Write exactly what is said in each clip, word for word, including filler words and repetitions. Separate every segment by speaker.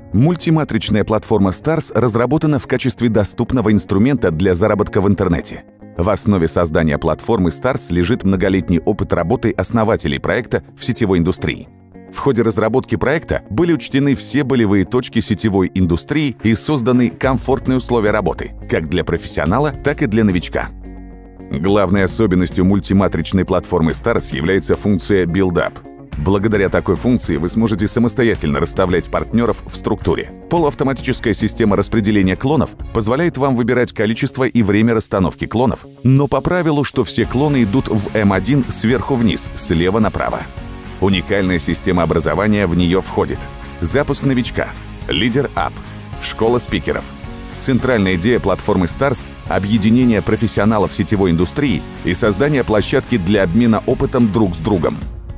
Speaker 1: Мультиматричная платформа Stars разработана в качестве доступного инструмента для заработка в интернете. В основе создания платформы Stars лежит многолетний опыт работы основателей проекта в сетевой индустрии. В ходе разработки проекта были учтены все болевые точки сетевой индустрии и созданы комфортные условия работы, как для профессионала, так и для новичка. Главной особенностью мультиматричной платформы Stars является функция Build Up. Благодаря такой функции вы сможете самостоятельно расставлять партнеров в структуре. Полуавтоматическая система распределения клонов позволяет вам выбирать количество и время расстановки клонов, но по правилу, что все клоны идут в эм один сверху вниз, слева направо. Уникальная система образования в нее входит: запуск новичка, лидер-ап, школа спикеров. Центральная идея платформы Stars – объединение профессионалов сетевой индустрии и создание площадки для обмена опытом друг с другом.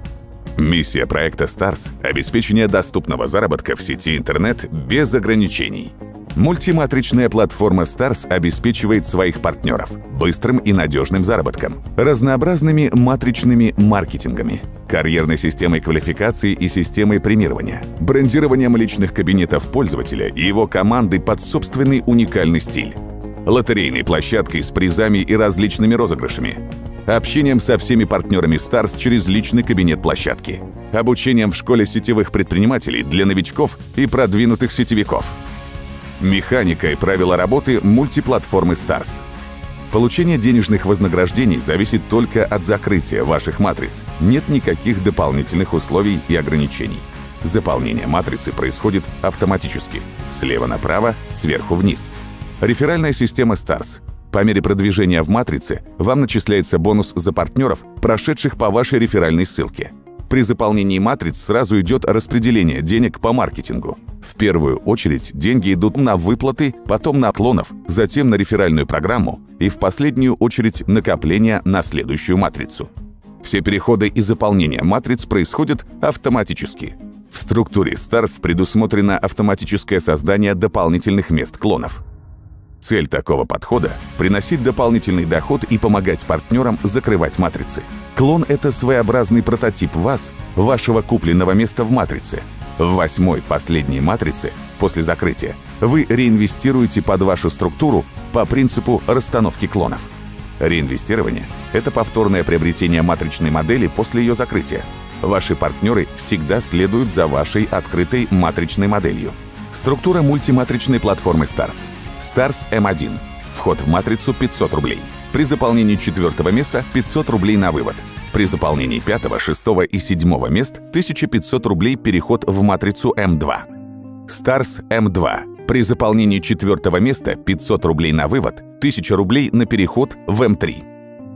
Speaker 1: Миссия проекта Stars – обеспечение доступного заработка в сети интернет без ограничений. Мультиматричная платформа Stars обеспечивает своих партнеров быстрым и надежным заработком, разнообразными матричными маркетингами, карьерной системой квалификации и системой премирования, брендированием личных кабинетов пользователя и его команды под собственный уникальный стиль, лотерейной площадкой с призами и различными розыгрышами, общением со всеми партнерами Stars через личный кабинет площадки, обучением в школе сетевых предпринимателей для новичков и продвинутых сетевиков. Механика и правила работы мультиплатформы Stars. Получение денежных вознаграждений зависит только от закрытия ваших матриц. Нет никаких дополнительных условий и ограничений. Заполнение матрицы происходит автоматически, слева направо, сверху вниз. Реферальная система Stars. По мере продвижения в матрице вам начисляется бонус за партнеров, прошедших по вашей реферальной ссылке. При заполнении матриц сразу идет распределение денег по маркетингу. В первую очередь деньги идут на выплаты, потом на клонов, затем на реферальную программу и в последнюю очередь накопление на следующую матрицу. Все переходы и заполнение матриц происходят автоматически. В структуре Stars предусмотрено автоматическое создание дополнительных мест клонов. Цель такого подхода – приносить дополнительный доход и помогать партнерам закрывать матрицы. Клон – это своеобразный прототип вас, вашего купленного места в матрице. В восьмой, последней матрице, после закрытия, вы реинвестируете под вашу структуру по принципу расстановки клонов. Реинвестирование – это повторное приобретение матричной модели после ее закрытия. Ваши партнеры всегда следуют за вашей открытой матричной моделью. Структура мультиматричной платформы Stars. Stars эм один. Вход в матрицу пятьсот рублей. При заполнении четвертого места пятьсот рублей на вывод. При заполнении пятого, шестого и седьмого мест тысяча пятьсот рублей переход в матрицу эм два. Stars эм два. При заполнении четвертого места пятьсот рублей на вывод, тысяча рублей на переход в эм три.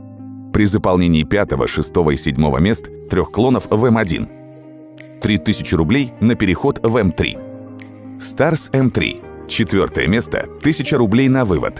Speaker 1: При заполнении пятого, шестого и седьмого мест трех клонов в эм один. три тысячи рублей на переход в эм три. Stars эм три. Четвертое место – тысяча рублей на вывод.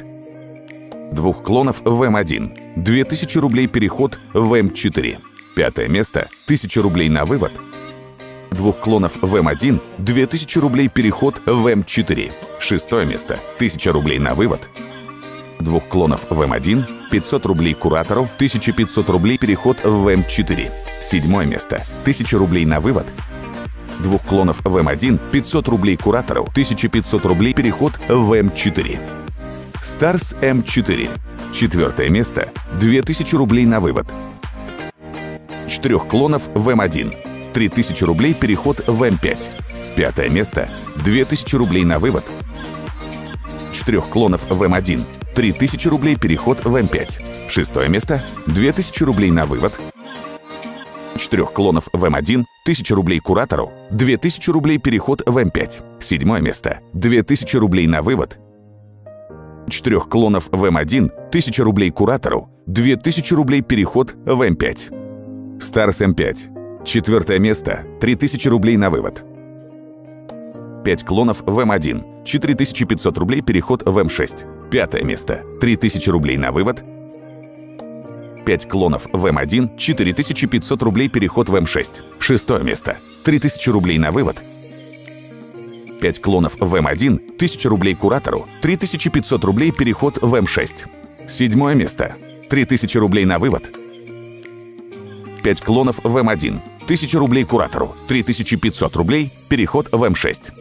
Speaker 1: Двух клонов в эм один. две тысячи рублей переход в эм четыре. Пятое место – тысяча рублей на вывод. Двух клонов в эм один. две тысячи рублей переход в эм четыре. Шестое место – тысяча рублей на вывод. Двух клонов в эм один. пятьсот рублей куратору. тысяча пятьсот рублей переход в эм четыре. Седьмое место – тысяча рублей на вывод. Двух клонов в эм один, пятьсот рублей куратору, тысяча пятьсот рублей переход в эм четыре. Stars эм четыре. Четвертое место – две тысячи рублей на вывод. Четырех клонов в эм один. три тысячи рублей переход в эм пять. Пятое место – две тысячи рублей на вывод. Четырех клонов в эм один. три тысячи рублей переход в эм пять. Шестое место – две тысячи рублей на вывод. Четырех клонов в эм один, тысяча рублей куратору, две тысячи рублей переход в эм пять. Седьмое место – две тысячи рублей на вывод. Четырех клонов в эм один, тысяча рублей куратору, две тысячи рублей переход в эм пять. Stars эм пять. Четвертое место – три тысячи рублей на вывод. Пять клонов в эм один, четыре тысячи пятьсот рублей переход в эм шесть. Пятое место – три тысячи рублей на вывод. пять клонов в эм один, четыре тысячи пятьсот рублей переход в эм шесть. Шестое место – три тысячи рублей на вывод. пять клонов в эм один, тысяча рублей куратору, три тысячи пятьсот рублей переход в эм шесть. Седьмое место – три тысячи рублей на вывод. пять клонов в эм один, тысяча рублей куратору, три тысячи пятьсот рублей переход в эм шесть.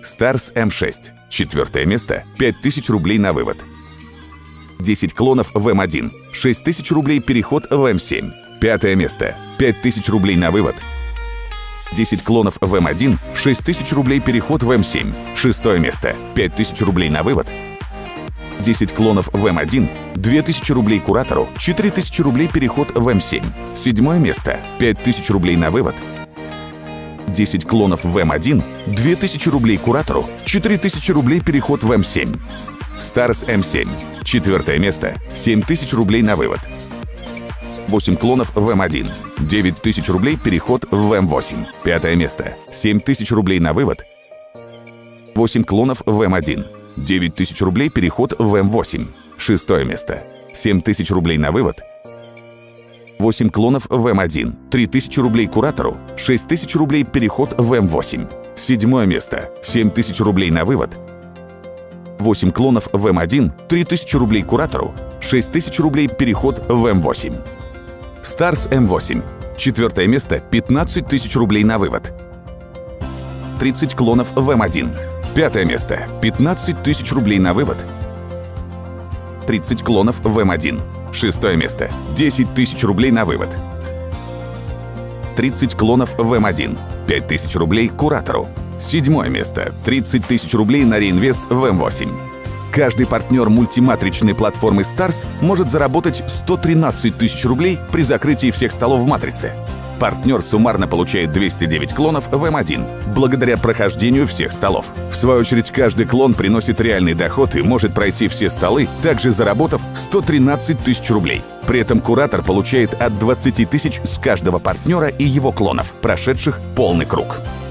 Speaker 1: Stars эм шесть. Четвертое место – пять тысяч рублей на вывод. десять клонов в эм один. шесть тысяч рублей переход в эм семь. Пятое место – пять тысяч рублей на вывод. десять клонов в эм один. шесть тысяч рублей переход в эм семь. Шестое место – пять тысяч рублей на вывод. десять клонов в эм один. две тысячи рублей куратору. четыре тысячи рублей переход в эм семь. Седьмое место – пять тысяч рублей на вывод. десять клонов в эм один. две тысячи рублей куратору. четыре тысячи рублей переход в эм семь. Stars эм семь. Четвертое место – семь тысяч рублей на вывод. восемь клонов в эм один. девять тысяч рублей переход в эм восемь. Пятое место – семь тысяч рублей на вывод. восемь клонов в эм один. девять тысяч рублей переход в эм восемь. Шестое место – семь тысяч рублей на вывод. восемь клонов в эм один. три тысячи рублей куратору. шесть тысяч рублей переход в эм восемь. Седьмое место – семь тысяч рублей на вывод. восемь клонов в эм один. три тысячи рублей куратору. шесть тысяч рублей переход в эм восемь. Stars эм восемь. Четвертое место – пятнадцать тысяч рублей на вывод. тридцать клонов в эм один. Пятое место – пятнадцать тысяч рублей на вывод. тридцать клонов в эм один. Шестое место – десять тысяч рублей на вывод. тридцать клонов в эм один. пять тысяч рублей куратору. Седьмое место – тридцать тысяч рублей на реинвест в эм восемь. Каждый партнер мультиматричной платформы Stars может заработать сто тринадцать тысяч рублей при закрытии всех столов в матрице. Партнер суммарно получает двести девять клонов в эм один благодаря прохождению всех столов. В свою очередь, каждый клон приносит реальный доход и может пройти все столы, также заработав сто тринадцать тысяч рублей. При этом куратор получает от двадцати тысяч с каждого партнера и его клонов, прошедших полный круг.